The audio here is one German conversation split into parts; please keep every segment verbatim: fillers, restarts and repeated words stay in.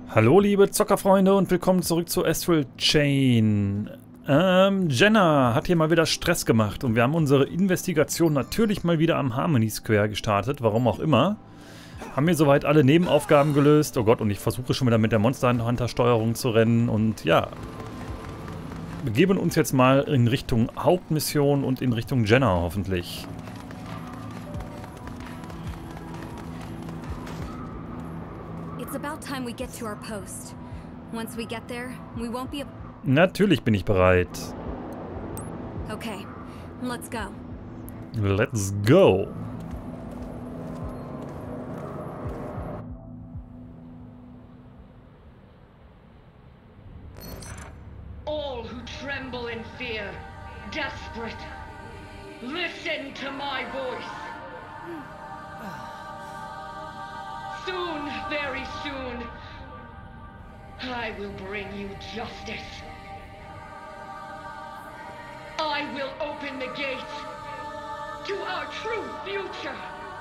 Hallo liebe Zockerfreunde und willkommen zurück zu Astral Chain. Ähm, Jenna hat hier mal wieder Stress gemacht und wir haben unsere Investigation natürlich mal wieder am Harmony Square gestartet, warum auch immer. Haben hier soweit alle Nebenaufgaben gelöst. Oh Gott, und ich versuche schon wieder mit der Monster Hunter Steuerung zu rennen und ja. Wir begeben uns jetzt mal in Richtung Hauptmission und in Richtung Jenna hoffentlich. Natürlich bin ich bereit. Okay, let's go. Let's go. All who tremble in fear, desperate, listen to my voice. Soon, very soon, I will bring you justice. I will open the gates to our true future.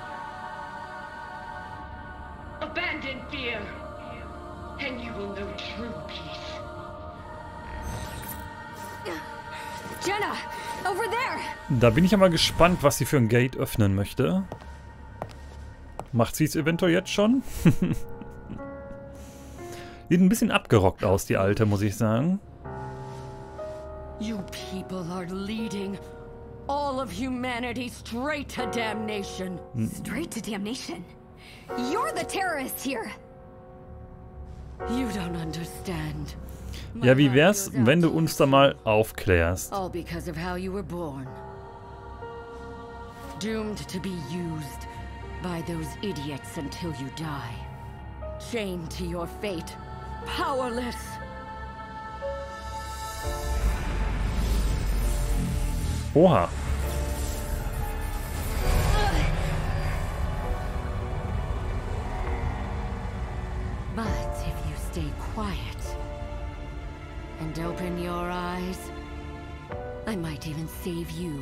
Abandon fear, and you will know true peace. Jenna, over there. Da bin ich ja mal gespannt, was sie für ein Gate öffnen möchte. Macht sie es eventuell jetzt schon? Sieht ein bisschen abgerockt aus, die Alte, muss ich sagen. You people are leading all of humanity straight to damnation. Straight to damnation? You're the terrorist here. You don't understand. Ja, wie wär's, wenn du uns da mal aufklärst? All because of how you were born. Doomed to be used by those idiots until you die. Chained to your fate. Powerless. Oha. But if you stay quiet and open your eyes, I might even save you.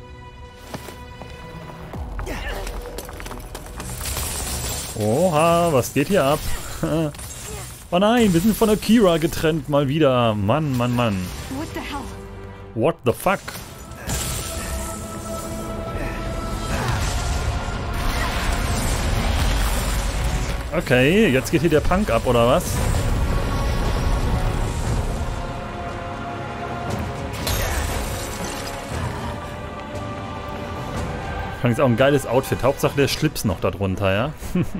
Oha, was geht hier ab? Oh nein, wir sind von Akira getrennt mal wieder. Mann, Mann, Mann. What the hell? What the fuck? Okay, jetzt geht hier der Punk ab, oder was? Das ist auch ein geiles Outfit. Hauptsache der Schlips noch darunter, ja?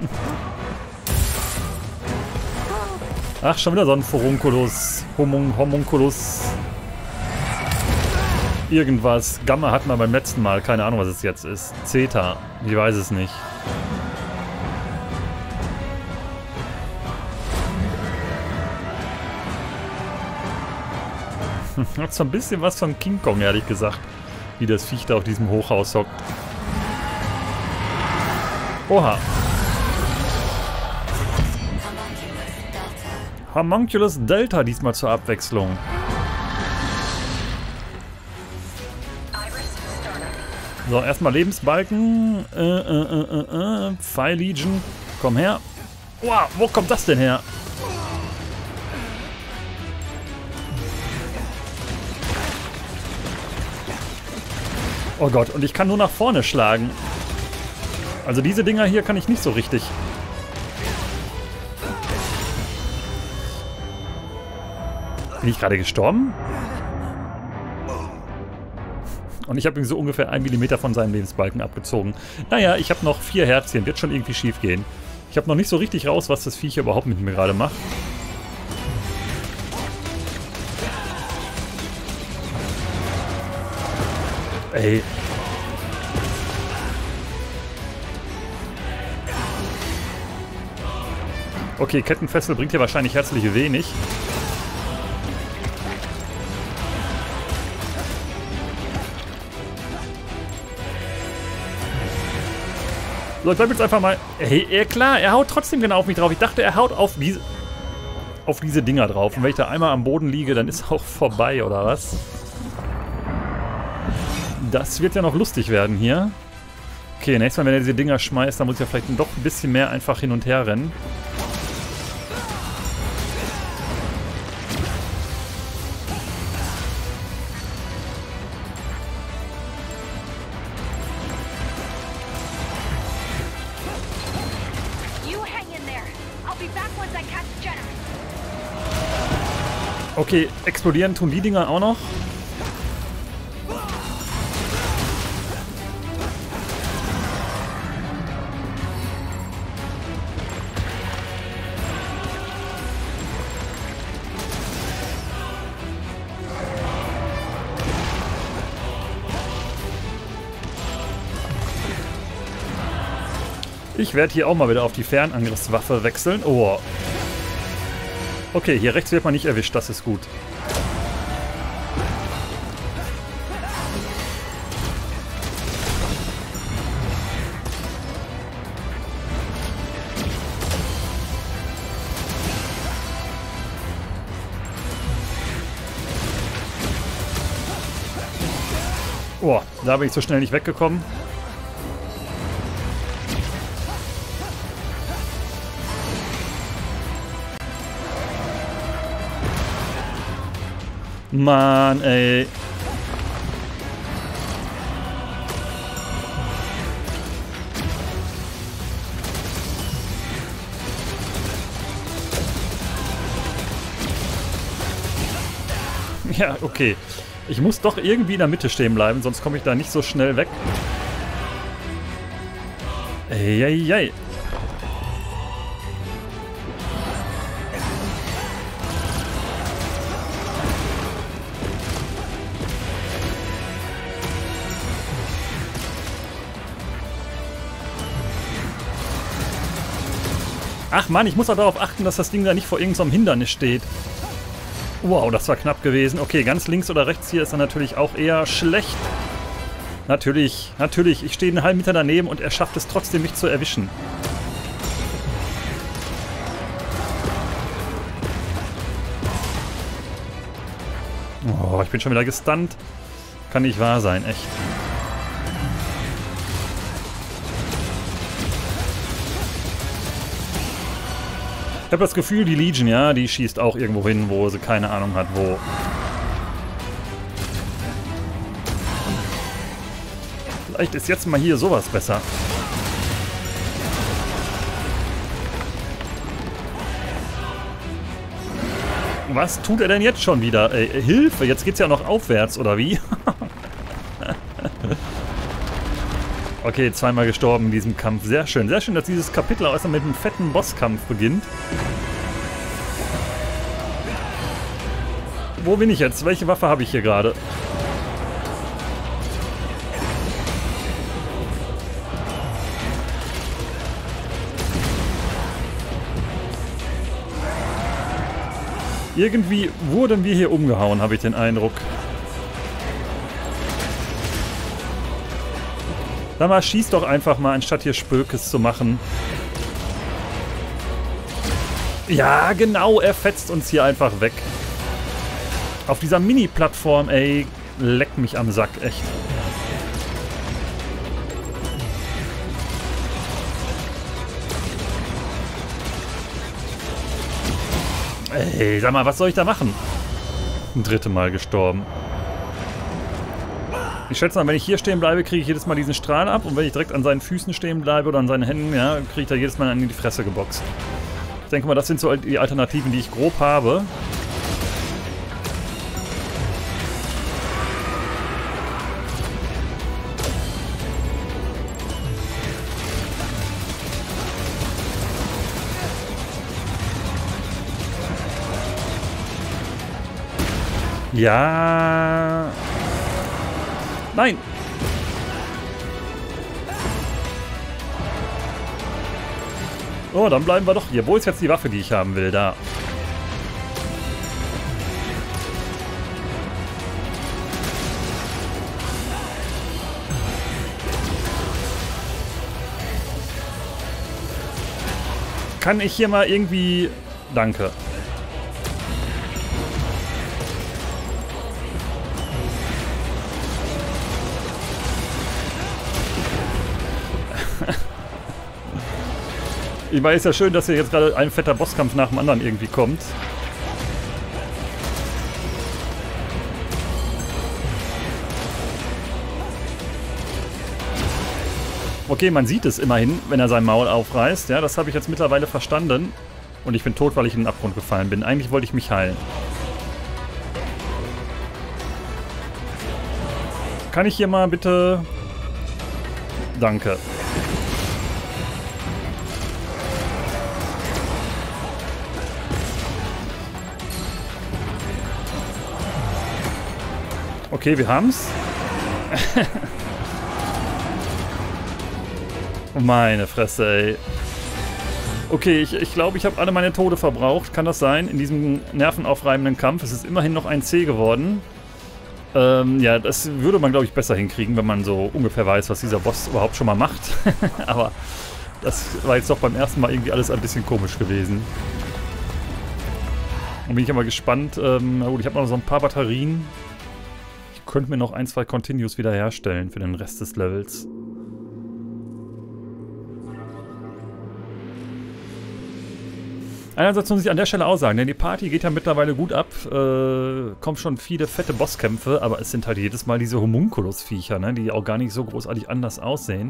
Ach, schon wieder so ein Furunculus. Homun Homunculus. Irgendwas. Gamma hatten wir beim letzten Mal. Keine Ahnung, was es jetzt ist. Zeta. Ich weiß es nicht. Hat so ein bisschen was von King Kong, ehrlich gesagt. Wie das Viech da auf diesem Hochhaus hockt. Oha. Homunculus Delta diesmal zur Abwechslung. So, erstmal Lebensbalken. Äh, äh, äh, äh, Fire Legion. Komm her. Wow, wo kommt das denn her? Oh Gott, und ich kann nur nach vorne schlagen. Also diese Dinger hier kann ich nicht so richtig. Bin ich gerade gestorben? Und ich habe ihm so ungefähr einen Millimeter von seinem Lebensbalken abgezogen. Naja, ich habe noch vier Herzchen. Wird schon irgendwie schief gehen. Ich habe noch nicht so richtig raus, was das Viech überhaupt mit mir gerade macht. Ey. Okay, Kettenfessel bringt hier wahrscheinlich herzlich wenig. So, ich bleib jetzt einfach mal... Hey, ja klar, er haut trotzdem genau auf mich drauf. Ich dachte, er haut auf diese... auf diese Dinger drauf. Und wenn ich da einmal am Boden liege, dann ist auch vorbei, oder was? Das wird ja noch lustig werden hier. Okay, nächstes Mal, wenn er diese Dinger schmeißt, dann muss ich ja vielleicht doch ein bisschen mehr einfach hin und her rennen. Okay, explodieren tun die Dinger auch noch. Ich werde hier auch mal wieder auf die Fernangriffswaffe wechseln. Oh. Okay, hier rechts wird man nicht erwischt. Das ist gut. Oh, da bin ich so schnell nicht weggekommen. Mann, ey. Ja, okay. Ich muss doch irgendwie in der Mitte stehen bleiben, sonst komme ich da nicht so schnell weg. Ey, ey, ey. Ach Mann, ich muss auch darauf achten, dass das Ding da nicht vor irgendeinem Hindernis steht. Wow, das war knapp gewesen. Okay, ganz links oder rechts hier ist er natürlich auch eher schlecht. Natürlich, natürlich. Ich stehe einen halben Meter daneben und er schafft es trotzdem, mich zu erwischen. Oh, ich bin schon wieder gestunt. Kann nicht wahr sein, echt. Ich habe das Gefühl, die Legion, ja, die schießt auch irgendwo hin, wo sie keine Ahnung hat, wo. Vielleicht ist jetzt mal hier sowas besser. Was tut er denn jetzt schon wieder? Ey, Hilfe, jetzt geht's ja noch aufwärts, oder wie? Okay, zweimal gestorben in diesem Kampf. Sehr schön. Sehr schön, dass dieses Kapitel auch erstmal mit einem fetten Bosskampf beginnt. Wo bin ich jetzt? Welche Waffe habe ich hier gerade? Irgendwie wurden wir hier umgehauen, habe ich den Eindruck. Sag mal, schieß doch einfach mal, anstatt hier Spökes zu machen. Ja, genau, er fetzt uns hier einfach weg. Auf dieser Mini-Plattform, ey, leck mich am Sack, echt. Ey, sag mal, was soll ich da machen? Ein drittes Mal gestorben. Ich schätze mal, wenn ich hier stehen bleibe, kriege ich jedes Mal diesen Strahl ab. Und wenn ich direkt an seinen Füßen stehen bleibe oder an seinen Händen, ja, kriege ich da jedes Mal in die Fresse geboxt. Ich denke mal, das sind so die Alternativen, die ich grob habe. Ja... Nein! Oh, dann bleiben wir doch hier. Wo ist jetzt die Waffe, die ich haben will? Da. Kann ich hier mal irgendwie... Danke. Ich meine, ist ja schön, dass hier jetzt gerade ein fetter Bosskampf nach dem anderen irgendwie kommt. Okay, man sieht es immerhin, wenn er sein Maul aufreißt. Ja, das habe ich jetzt mittlerweile verstanden. Und ich bin tot, weil ich in den Abgrund gefallen bin. Eigentlich wollte ich mich heilen. Kann ich hier mal bitte... Danke. Okay, wir haben's. Meine Fresse, ey. Okay, ich glaube, ich, glaub, ich habe alle meine Tode verbraucht. Kann das sein? In diesem nervenaufreibenden Kampf. Es ist immerhin noch ein C geworden. Ähm, ja, das würde man, glaube ich, besser hinkriegen, wenn man so ungefähr weiß, was dieser Boss überhaupt schon mal macht. Aber das war jetzt doch beim ersten Mal irgendwie alles ein bisschen komisch gewesen. Und bin ich aber gespannt. Ähm, na gut, ich habe noch so ein paar Batterien. Ich könnte mir noch ein, zwei Continues wiederherstellen für den Rest des Levels. Einerseits muss ich an der Stelle auch sagen, denn die Party geht ja mittlerweile gut ab. Äh, kommen schon viele fette Bosskämpfe, aber es sind halt jedes Mal diese Homunculus-Viecher, ne, die auch gar nicht so großartig anders aussehen.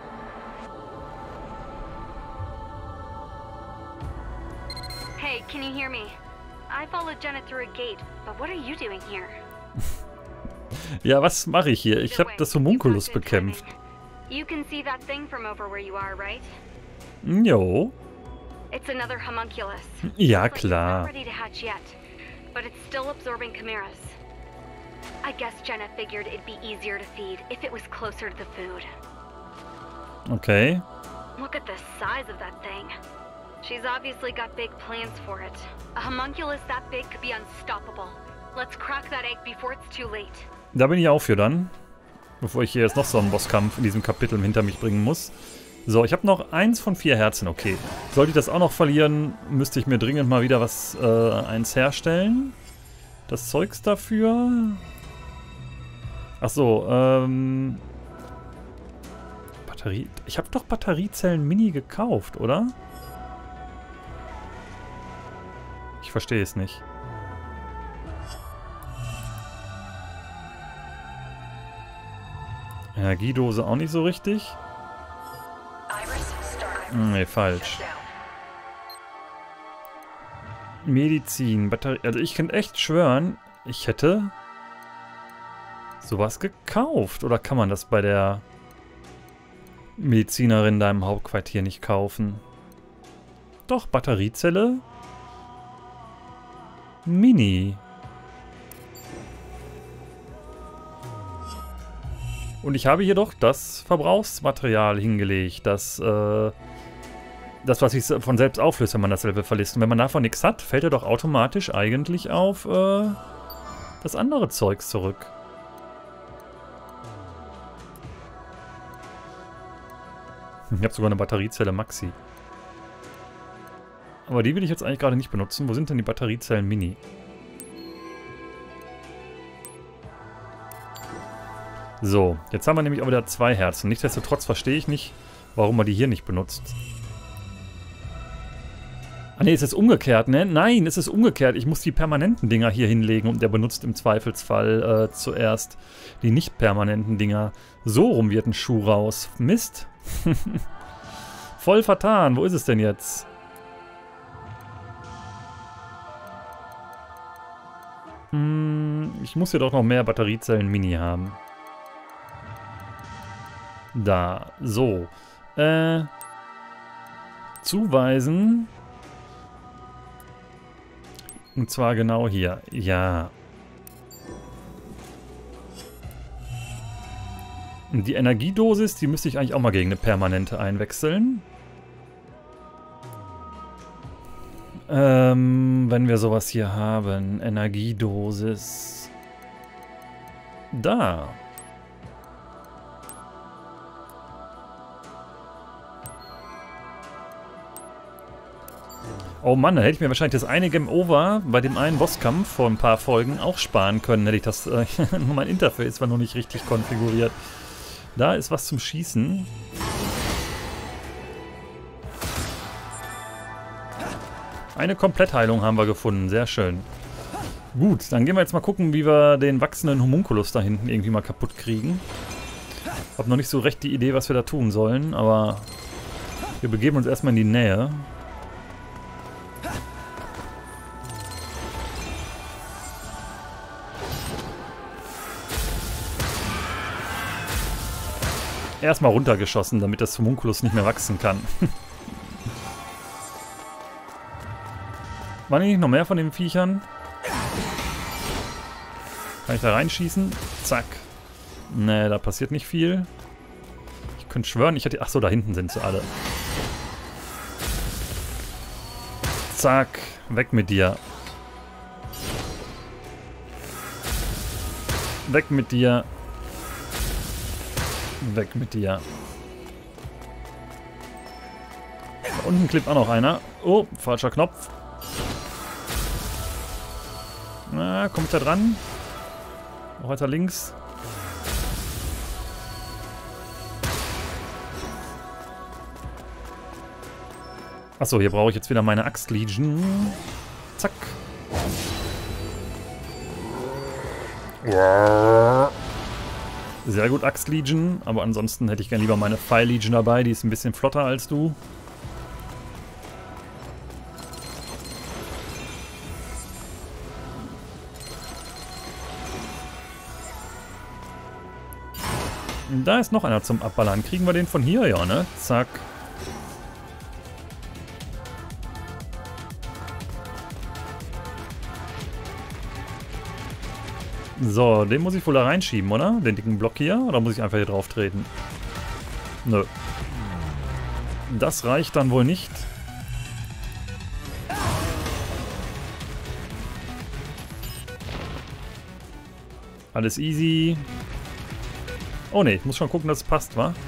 Hey, can you hear me? I followed Jenna through a gate, but what are you doing here? Ja, was mache ich hier? Ich habe das Homunculus bekämpft. You can see that thing from over where you are, right? Jo. It's another homunculus. Ja, klar. It's not ready to hatch yet, but it's still absorbing chimeras. I guess Jenna figured it'd be easier to feed if it was closer to the food. Okay. Look at the size of that thing. She's obviously got big plans for it. A homunculus that big could be unstoppable. Let's crack that egg before it's too late. Da bin ich auch für dann. Bevor ich hier jetzt noch so einen Bosskampf in diesem Kapitel hinter mich bringen muss. So, ich habe noch eins von vier Herzen, okay. Sollte ich das auch noch verlieren, müsste ich mir dringend mal wieder was, äh, eins herstellen. Das Zeugs dafür. Achso, ähm... Batterie... Ich habe doch Batteriezellen Mini gekauft, oder? Ich verstehe es nicht. Energiedose auch nicht so richtig. Nee, falsch. Medizin, Batterie... Also ich kann echt schwören, ich hätte sowas gekauft. Oder kann man das bei der Medizinerin da im Hauptquartier nicht kaufen? Doch, Batteriezelle Mini. Und ich habe hier doch das Verbrauchsmaterial hingelegt, das, äh, das, was sich von selbst auflöst, wenn man das Level verlässt. Und wenn man davon nichts hat, fällt er doch automatisch eigentlich auf äh, das andere Zeugs zurück. Ich habe sogar eine Batteriezelle Maxi. Aber die will ich jetzt eigentlich gerade nicht benutzen. Wo sind denn die Batteriezellen Mini? So, jetzt haben wir nämlich auch wieder zwei Herzen. Nichtsdestotrotz verstehe ich nicht, warum man die hier nicht benutzt. Ah ne, ist es umgekehrt, ne? Nein, es ist umgekehrt. Ich muss die permanenten Dinger hier hinlegen und der benutzt im Zweifelsfall äh, zuerst die nicht permanenten Dinger. So rum wird ein Schuh raus. Mist. Voll vertan. Wo ist es denn jetzt? Hm, ich muss hier doch noch mehr Batteriezellen Mini haben. Da, so. Äh, zuweisen. Und zwar genau hier. Ja. Und die Energiedosis, die müsste ich eigentlich auch mal gegen eine permanente einwechseln. Ähm, wenn wir sowas hier haben. Energiedosis. Da. Oh Mann, da hätte ich mir wahrscheinlich das eine Game Over bei dem einen Bosskampf vor ein paar Folgen auch sparen können. Hätte ich das, äh, nur mein Interface war noch nicht richtig konfiguriert. Da ist was zum Schießen. Eine Komplettheilung haben wir gefunden, sehr schön. Gut, dann gehen wir jetzt mal gucken, wie wir den wachsenden Homunculus da hinten irgendwie mal kaputt kriegen. Ich habe noch nicht so recht die Idee, was wir da tun sollen, aber wir begeben uns erstmal in die Nähe. erstmal runtergeschossen, damit das Homunculus nicht mehr wachsen kann. Waren hier nicht noch mehr von den Viechern? Kann ich da reinschießen? Zack. Ne, da passiert nicht viel. Ich könnte schwören, ich hätte... Achso, da hinten sind sie alle. Zack. Weg mit dir. Weg mit dir. Weg mit dir. Da unten klebt auch noch einer. Oh, falscher Knopf. Na, kommt da dran? Noch weiter links. Achso, hier brauche ich jetzt wieder meine Axt-Legion. Zack. Sehr gut, Axt-Legion. Aber ansonsten hätte ich gerne lieber meine Pfeil-Legion dabei. Die ist ein bisschen flotter als du. Da ist noch einer zum Abballern. Kriegen wir den von hier? Ja, ne? Zack. So, den muss ich wohl da reinschieben, oder? Den dicken Block hier? Oder muss ich einfach hier drauf treten? Nö. Das reicht dann wohl nicht. Alles easy. Oh ne, ich muss schon gucken, dass es passt, wa?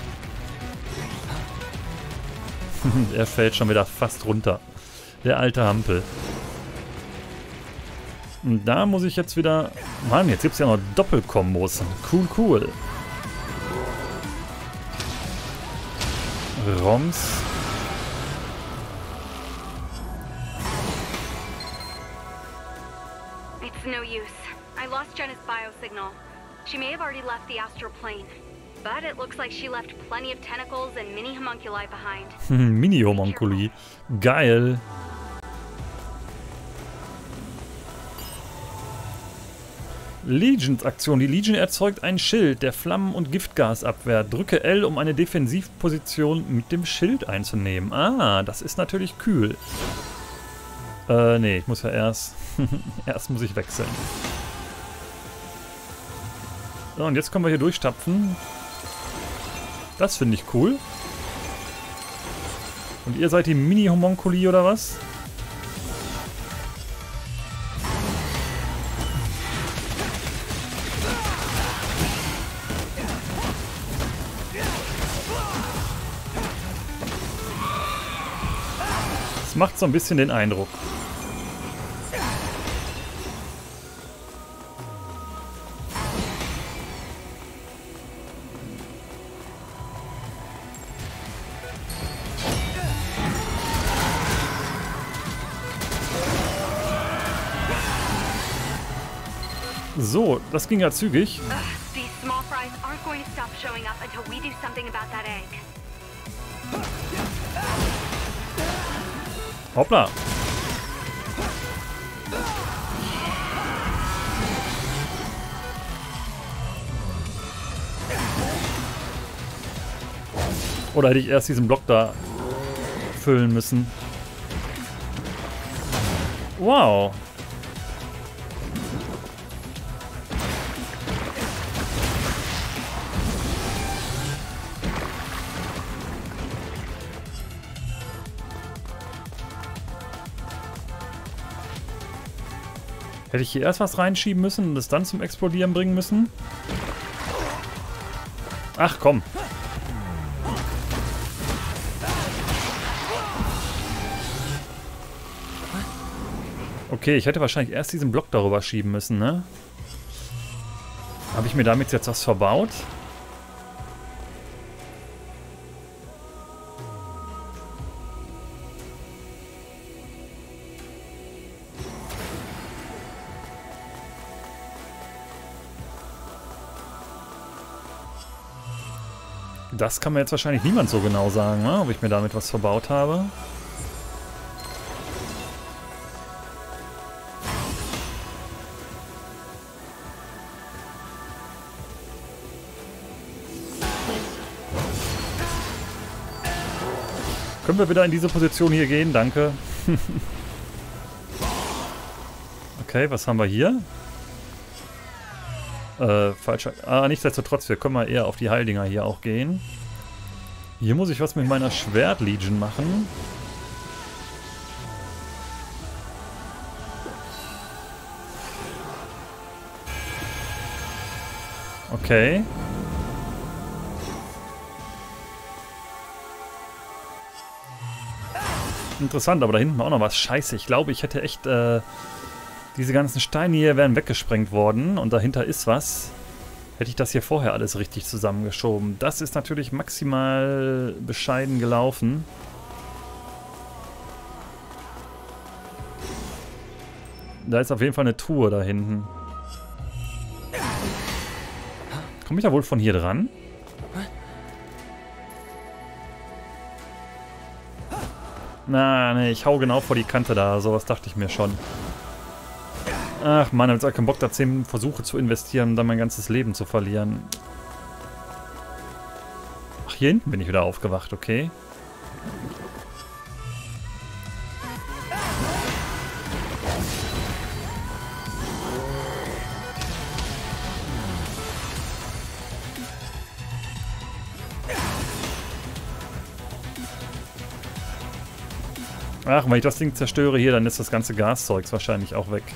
Er fällt schon wieder fast runter. Der alte Hampel. Und da muss ich jetzt wieder... Mann, jetzt gibt es ja noch Doppelkombos. Cool, cool. Roms. It's no use. I lost Jenna's biosignal. She may have already left the astral plane. But it looks like she left plenty of tentacles and mini homunculi behind. Mini homunculi. Geil. Legions-Aktion. Die Legion erzeugt ein Schild, der Flammen- und Giftgas abwehrt. Drücke L, um eine Defensivposition mit dem Schild einzunehmen. Ah, das ist natürlich kühl. Äh, nee, ich muss ja erst... erst muss ich wechseln. So, und jetzt können wir hier durchstapfen. Das finde ich cool. Und ihr seid die Mini-Homunculi oder was? Das macht so ein bisschen den Eindruck. So, das ging ja zügig. Ugh, these small fries aren't going to stop showing up until we do something about that egg. Hoppla. Oder hätte ich erst diesen Block da füllen müssen? Wow. Hätte ich hier erst was reinschieben müssen und das dann zum Explodieren bringen müssen? Ach komm. Okay, ich hätte wahrscheinlich erst diesen Block darüber schieben müssen, ne? Habe ich mir damit jetzt was verbaut? Das kann mir jetzt wahrscheinlich niemand so genau sagen, ne? Ob ich mir damit was verbaut habe. Können wir wieder in diese Position hier gehen? Danke. Okay, was haben wir hier? Äh, falscher... Ah, nichtsdestotrotz, wir können mal eher auf die Heildinger hier auch gehen. Hier muss ich was mit meiner Schwert-Legion machen. Okay. Interessant, aber da hinten war auch noch was. Scheiße, ich glaube, ich hätte echt... Äh, diese ganzen Steine hier wären weggesprengt worden und dahinter ist was. Hätte ich das hier vorher alles richtig zusammengeschoben. Das ist natürlich maximal bescheiden gelaufen. Da ist auf jeden Fall eine Truhe da hinten. Komme ich da wohl von hier dran? Na, ne, ich hau genau vor die Kante da. Sowas dachte ich mir schon. Ach man, ich hab keinen Bock, da zehn Versuche zu investieren, um dann mein ganzes Leben zu verlieren. Ach, hier hinten bin ich wieder aufgewacht, okay. Ach, wenn ich das Ding zerstöre hier, dann ist das ganze Gaszeugs wahrscheinlich auch weg.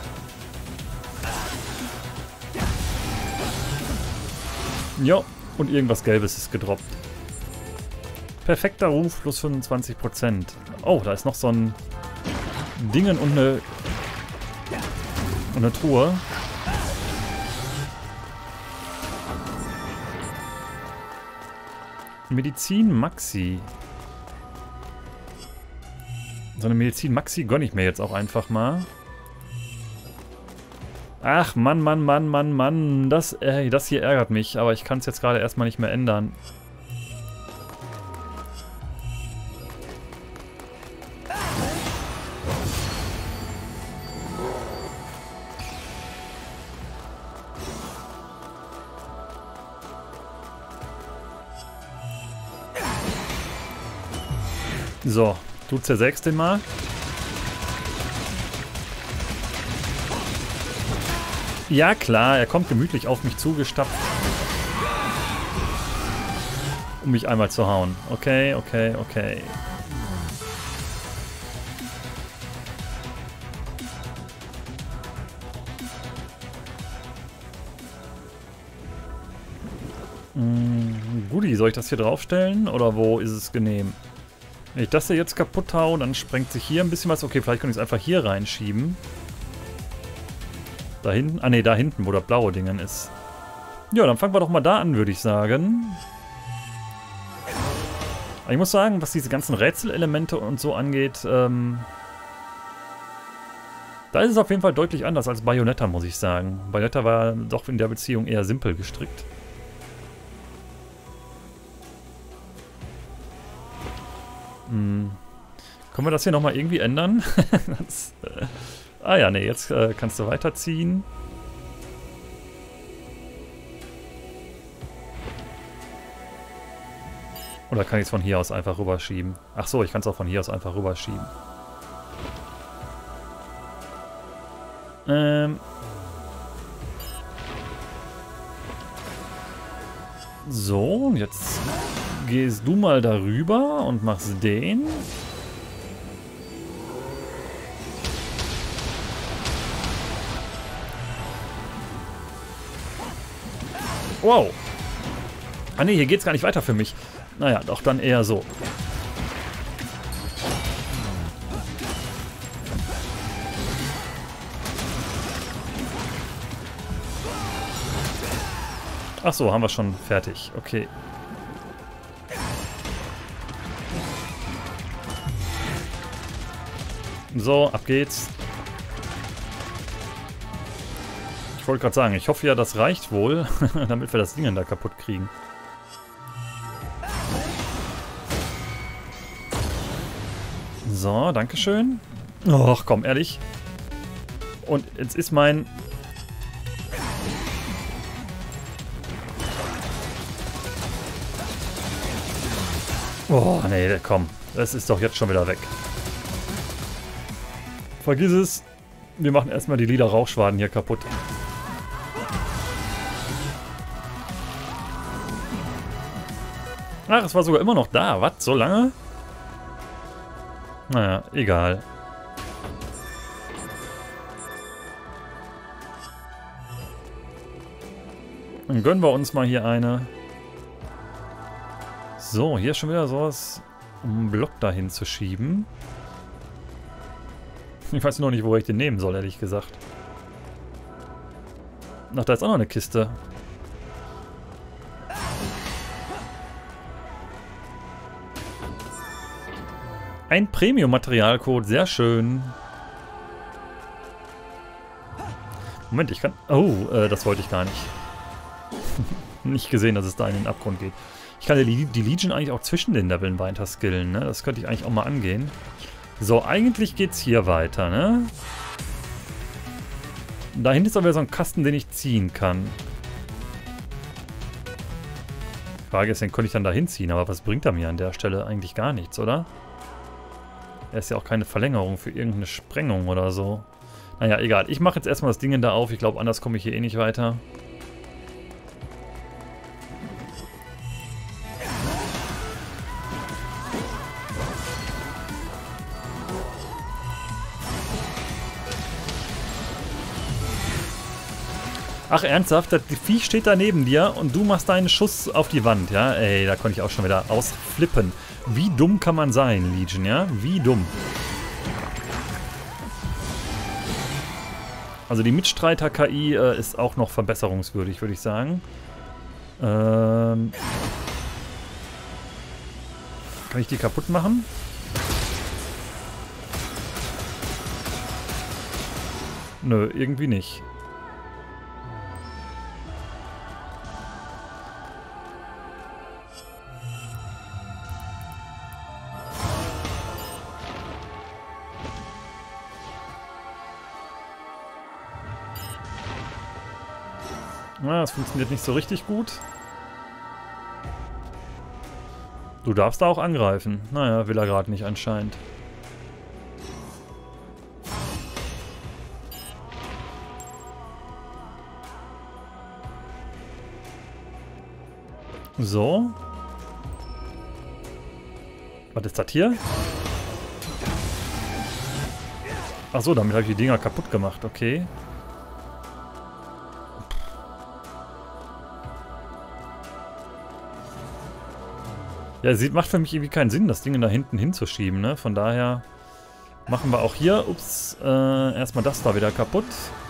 Jo, und irgendwas Gelbes ist gedroppt. Perfekter Ruf, plus fünfundzwanzig Prozent. Oh, da ist noch so ein Dingen und eine, und eine Truhe. Medizin Maxi. So eine Medizin Maxi gönne ich mir jetzt auch einfach mal. Ach, Mann, Mann, Mann, Mann, Mann. Das, ey, das hier ärgert mich, aber ich kann es jetzt gerade erstmal nicht mehr ändern. So, du zersägst den mal. Ja klar, er kommt gemütlich auf mich zugestapft. Um mich einmal zu hauen. Okay, okay, okay. Hm, Guti, soll ich das hier draufstellen? Oder wo ist es genehm? Wenn ich das hier jetzt kaputt haue, dann sprengt sich hier ein bisschen was. Okay, vielleicht kann ich es einfach hier reinschieben. Da hinten? Ah ne, da hinten, wo das blaue Ding ist. Ja, dann fangen wir doch mal da an, würde ich sagen. Aber ich muss sagen, was diese ganzen Rätselelemente und so angeht, ähm, da ist es auf jeden Fall deutlich anders als Bayonetta, muss ich sagen. Bayonetta war doch in der Beziehung eher simpel gestrickt. Hm. Können wir das hier nochmal irgendwie ändern? das, äh, ah ja, ne, jetzt äh, kannst du weiterziehen. Oder kann ich es von hier aus einfach rüberschieben? Ach so, ich kann es auch von hier aus einfach rüberschieben. Ähm. So, jetzt gehst du mal darüber und machst den. Wow. Ah ne, hier geht's gar nicht weiter für mich. Naja, doch dann eher so. Ach so, haben wir schon fertig. Okay. So, ab geht's. Ich wollte gerade sagen, ich hoffe ja, das reicht wohl, damit wir das Ding da kaputt kriegen. So, dankeschön. Och, komm, ehrlich. Und jetzt ist mein... Oh, nee, komm. Das ist doch jetzt schon wieder weg. Vergiss es. Wir machen erstmal die lila Rauchschwaden hier kaputt. Ach, es war sogar immer noch da. Was? So lange? Naja, egal. Dann gönnen wir uns mal hier eine. So, hier schon wieder sowas, um einen Block dahin zu schieben. Ich weiß noch nicht, wo ich den nehmen soll, ehrlich gesagt. Ach, da ist auch noch eine Kiste. Ein Premium-Materialcode, sehr schön. Moment, ich kann... Oh, äh, das wollte ich gar nicht. Nicht gesehen, dass es da in den Abgrund geht. Ich kann die, die Legion eigentlich auch zwischen den Leveln weiter skillen, ne? Das könnte ich eigentlich auch mal angehen. So, eigentlich geht's hier weiter, ne? Da hinten ist aber wieder so ein Kasten, den ich ziehen kann. Die Frage ist, den könnte ich dann da hinziehen, aber was bringt er mir an der Stelle? Eigentlich gar nichts, oder? Er ist ja auch keine Verlängerung für irgendeine Sprengung oder so. Naja, egal. Ich mache jetzt erstmal das Ding da auf. Ich glaube, anders komme ich hier eh nicht weiter. Ach, ernsthaft? Das Viech steht da neben dir und du machst deinen Schuss auf die Wand, ja? Ey, da konnte ich auch schon wieder ausflippen. Wie dumm kann man sein, Legion, ja? Wie dumm. Also die Mitstreiter-K I äh, ist auch noch verbesserungswürdig, würde ich sagen. Ähm... Kann ich die kaputt machen? Nö, irgendwie nicht. Na, das funktioniert nicht so richtig gut. Du darfst da auch angreifen. Naja, will er gerade nicht anscheinend. So. Was ist das hier? Achso, damit habe ich die Dinger kaputt gemacht, okay. Ja, es macht für mich irgendwie keinen Sinn, das Ding da hinten hinzuschieben, ne? Von daher machen wir auch hier, ups, äh, erstmal das da wieder kaputt.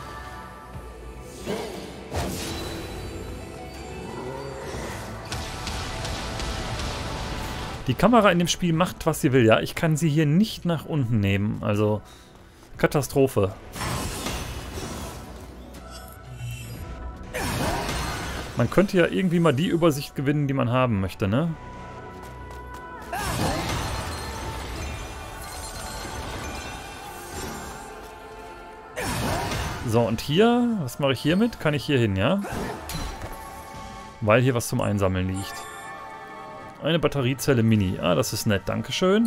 Die Kamera in dem Spiel macht, was sie will, ja? Ich kann sie hier nicht nach unten nehmen, also Katastrophe. Man könnte ja irgendwie mal die Übersicht gewinnen, die man haben möchte, ne? So, und hier, was mache ich hiermit? Kann ich hier hin, ja? Weil hier was zum Einsammeln liegt. Eine Batteriezelle Mini. Ah, das ist nett, dankeschön.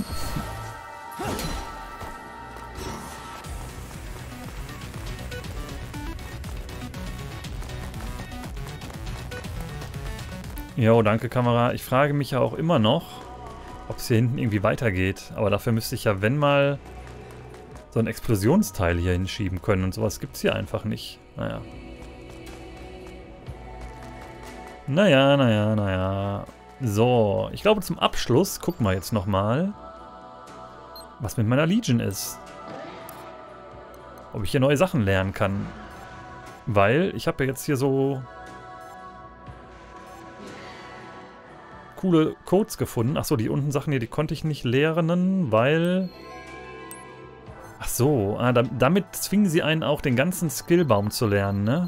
Jo, danke Kamera. Ich frage mich ja auch immer noch, ob es hier hinten irgendwie weitergeht. Aber dafür müsste ich ja, wenn mal, so ein Explosionsteil hier hinschieben können. Und sowas gibt es hier einfach nicht. Naja. Naja, naja, naja. So, ich glaube zum Abschluss gucken wir jetzt nochmal, was mit meiner Legion ist. Ob ich hier neue Sachen lernen kann. Weil ich habe ja jetzt hier so coole Codes gefunden. Achso, die unten Sachen hier, die konnte ich nicht lernen, weil... Ach so, ah, damit zwingen sie einen auch, den ganzen Skillbaum zu lernen, ne?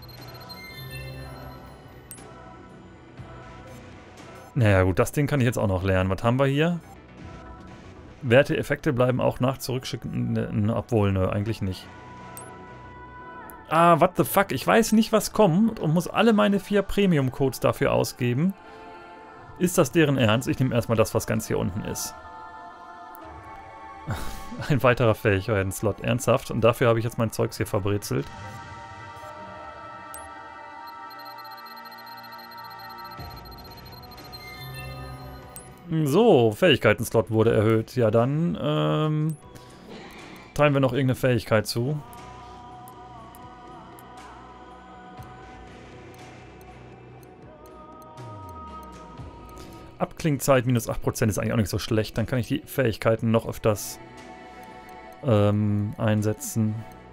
Naja gut, das Ding kann ich jetzt auch noch lernen. Was haben wir hier? Werteeffekte bleiben auch nach Zurückschicken... Ne, obwohl, ne, eigentlich nicht. Ah, what the fuck? Ich weiß nicht, was kommt und muss alle meine vier Premium-Codes dafür ausgeben. Ist das deren Ernst? Ich nehme erstmal das, was ganz hier unten ist. Ein weiterer Fähigkeiten-Slot. Ernsthaft? Und dafür habe ich jetzt mein Zeugs hier verbrezelt. So, Fähigkeiten-Slot wurde erhöht. Ja, dann ähm, teilen wir noch irgendeine Fähigkeit zu. Abklingzeit minus acht Prozent ist eigentlich auch nicht so schlecht. Dann kann ich die Fähigkeiten noch öfters ähm, einsetzen.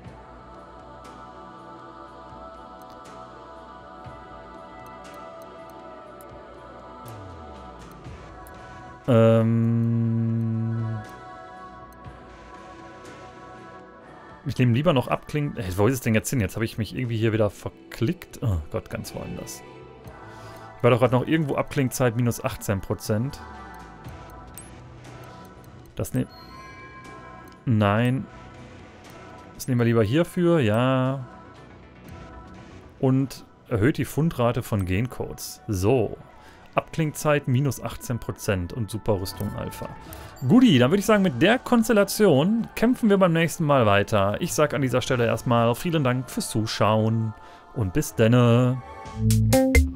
Ähm ich nehme lieber noch abklingen. Hey, wo ist es denn jetzt hin? Jetzt habe ich mich irgendwie hier wieder verklickt. Oh Gott, ganz woanders. Ich war doch gerade noch irgendwo Abklingzeit minus achtzehn Prozent. Das nehmen. Nein. Das nehmen wir lieber hierfür, ja. Und erhöht die Fundrate von Gencodes. So. Abklingzeit minus achtzehn Prozent und Superrüstung Alpha. Guti, dann würde ich sagen, mit der Konstellation kämpfen wir beim nächsten Mal weiter. Ich sage an dieser Stelle erstmal vielen Dank fürs Zuschauen und bis denne.